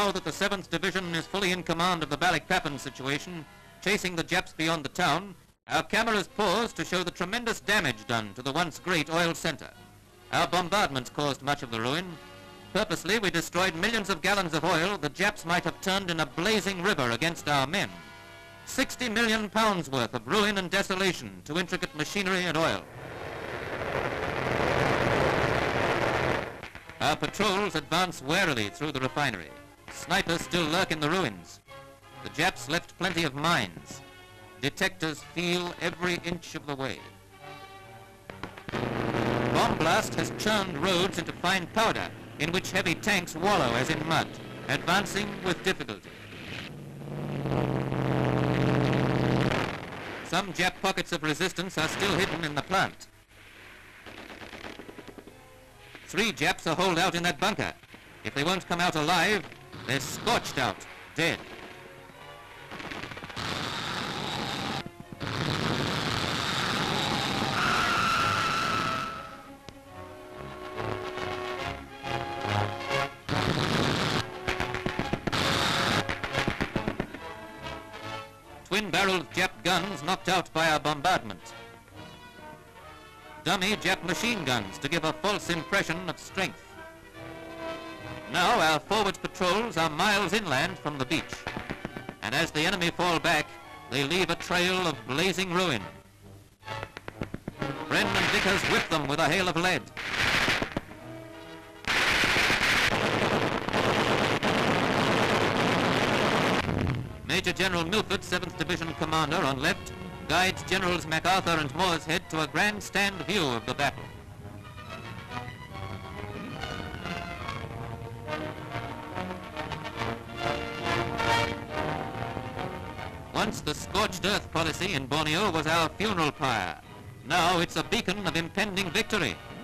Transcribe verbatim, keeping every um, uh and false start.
Now that the seventh Division is fully in command of the Balikpapan situation, chasing the Japs beyond the town, our cameras pause to show the tremendous damage done to the once great oil center. Our bombardments caused much of the ruin. Purposely, we destroyed millions of gallons of oil the Japs might have turned in a blazing river against our men. Sixty million pounds worth of ruin and desolation to intricate machinery and oil. Our patrols advance warily through the refinery. Snipers still lurk in the ruins. The Japs left plenty of mines. Detectors feel every inch of the way. Bomb blast has churned roads into fine powder, in which heavy tanks wallow as in mud, advancing with difficulty. Some Jap pockets of resistance are still hidden in the plant. Three Japs are holed out in that bunker. If they won't come out alive, they're scorched out, dead. Twin-barreled Jap guns knocked out by our bombardment. Dummy Jap machine guns to give a false impression of strength. Now our forward patrols are miles inland from the beach, and as the enemy fall back, they leave a trail of blazing ruin. Bren and Vickers whip them with a hail of lead. Major General Milford, seventh Division Commander on left, guides Generals MacArthur and Moorhead to a grandstand view of the battle. Once the scorched earth policy in Borneo was our funeral pyre. Now it's a beacon of impending victory.